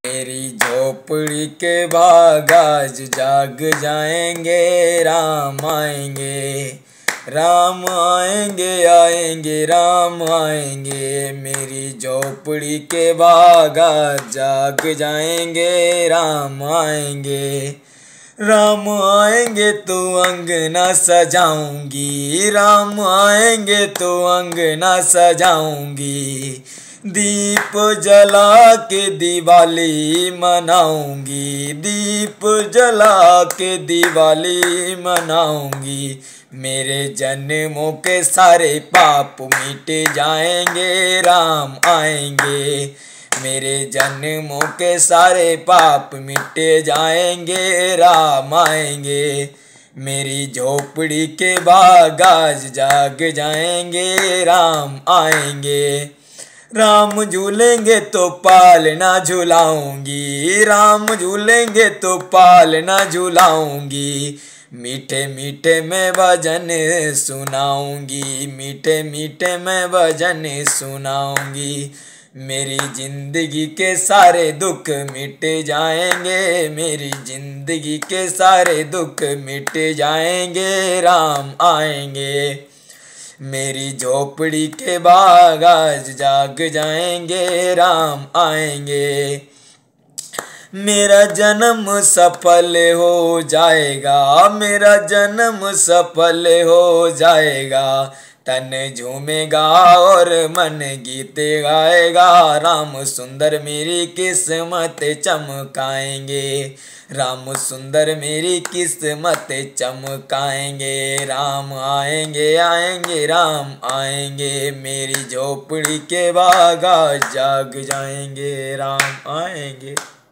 मेरी झोपड़ी के बाग आज जाग जाएंगे, राम आएंगे, राम आएंगे, आएंगे राम आएंगे। मेरी झोपड़ी के बाग आज जाग जाएंगे, राम आएंगे, राम आएंगे तो अंगना सजाऊंगी, राम आएंगे तो अंगना सजाऊंगी। दीप जला के दिवाली मनाऊंगी, दीप जला के दिवाली मनाऊंगी। मेरे जन्मों के सारे पाप मिट जाएंगे, राम आएंगे, मेरे जन्मों के सारे पाप मिट जाएंगे, राम आएंगे। मेरी झोपड़ी के बाग आज जाग जाएंगे, राम आएंगे। राम झूलेंगे तो पालना झुलाऊंगी, राम झूलेंगे तो पालना झुलाऊंगी। मीठे मीठे मैं भजन सुनाऊंगी, मीठे मीठे मैं भजन सुनाऊंगी। मेरी जिंदगी के सारे दुख मिट जाएंगे, मेरी जिंदगी के सारे दुख मिट जाएंगे, राम आएंगे। मेरी झोपड़ी के बाग आज जाग जाएंगे, राम आएंगे। मेरा जन्म सफल हो जाएगा, मेरा जन्म सफल हो जाएगा। तन झूमेगा और मन गीत गाएगा, राम सुंदर मेरी किस्मत चमकाएंगे, राम सुंदर मेरी किस्मत चमकाएंगे। राम आएंगे, आएंगे राम आएंगे, मेरी झोपड़ी के बाग आज जाग जाएंगे, राम आएंगे।